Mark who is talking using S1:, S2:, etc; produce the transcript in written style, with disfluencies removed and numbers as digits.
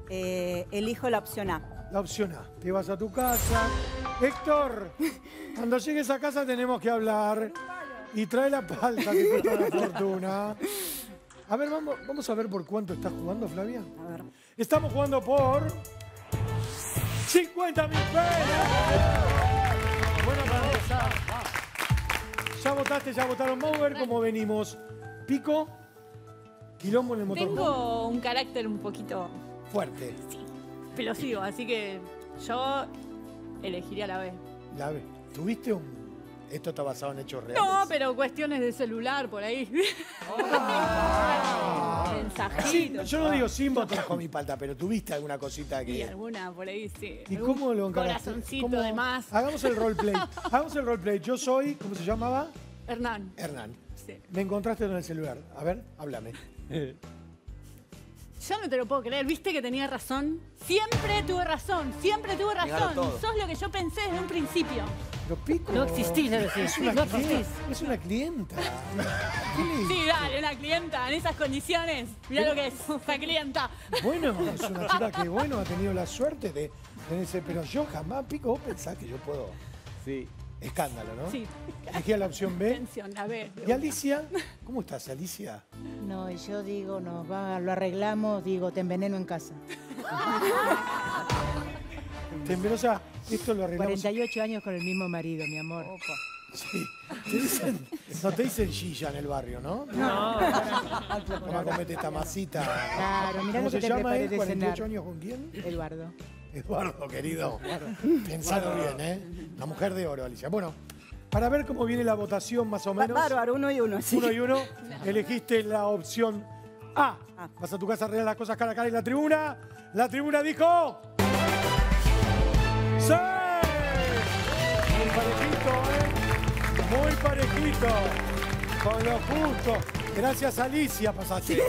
S1: Elijo la opción A.
S2: La opción A. Te vas a tu casa. Héctor, cuando llegues a casa tenemos que hablar. Y trae la palta que cuesta una fortuna. A ver, vamos a ver por cuánto estás jugando, Flavia.
S1: A ver.
S2: Estamos jugando por 50.000 pesos. Bueno, para empezar. Ya votaste, ya votaron. Vamos a ver cómo venimos. Pico, quilombo en el motor.
S3: Tengo un carácter un poquito
S2: fuerte.
S3: explosivo, así que yo elegiría la B.
S2: La B. ¿Tuviste un...? Esto está basado en hechos reales.
S3: No, pero cuestiones de celular por ahí. Mensajitos.
S2: Sí, yo no digo sin votar con mi palta, pero tuviste alguna cosita que...
S3: Y alguna por ahí, sí.
S2: ¿Y cómo lo encaraste?
S3: Corazoncito de más.
S2: Hagamos el roleplay. Hagamos el roleplay. Yo soy, ¿cómo se llamaba?
S3: Hernán.
S2: Hernán.
S3: Sí.
S2: Me encontraste en el celular. A ver, háblame.
S3: Yo no te lo puedo creer, ¿viste que tenía razón? Siempre tuve razón, siempre tuve razón. Sos lo que yo pensé desde un principio.
S2: Pero Pico...
S4: No existís, le decís.
S2: No existís. Es una clienta.
S3: Sí, dale, una clienta en esas condiciones. Mirá lo que es, esa clienta.
S2: Bueno, es una chica que, bueno, ha tenido la suerte de tenerse... Pero yo jamás, Pico, vos pensás que yo puedo...
S5: Sí.
S2: Escándalo, ¿no?
S3: Sí.
S2: Elegí la opción B.
S3: Atención, a ver.
S2: ¿Y Alicia? ¿Cómo estás, Alicia?
S4: No, y yo digo, lo arreglamos, digo, te enveneno en casa.
S2: O sea, esto lo arreglamos...
S4: 48 años con el mismo marido, mi amor.
S2: Sí. No te dicen Gilla en el barrio, ¿no?
S4: No.
S2: Vamos a comerte esta masita.
S4: Claro, mirá
S2: ¿Cómo
S4: lo que
S2: se
S4: te
S2: llama
S4: preparé
S2: él?
S4: de cenar.
S2: ¿48 años con quién?
S4: Eduardo.
S2: Eduardo, querido. Pensalo bien, ¿eh? La mujer de oro, Alicia. Bueno, para ver cómo viene la votación más o menos.
S1: Bárbaro, 1 y 1, sí.
S2: 1 y 1. Elegiste la opción A. Vas a tu casa a arreglar las cosas cara a cara y la tribuna. La tribuna dijo... ¡Sí! Muy parejito, ¿eh? Muy parejito. Con lo justo. Gracias, Alicia, pasaste.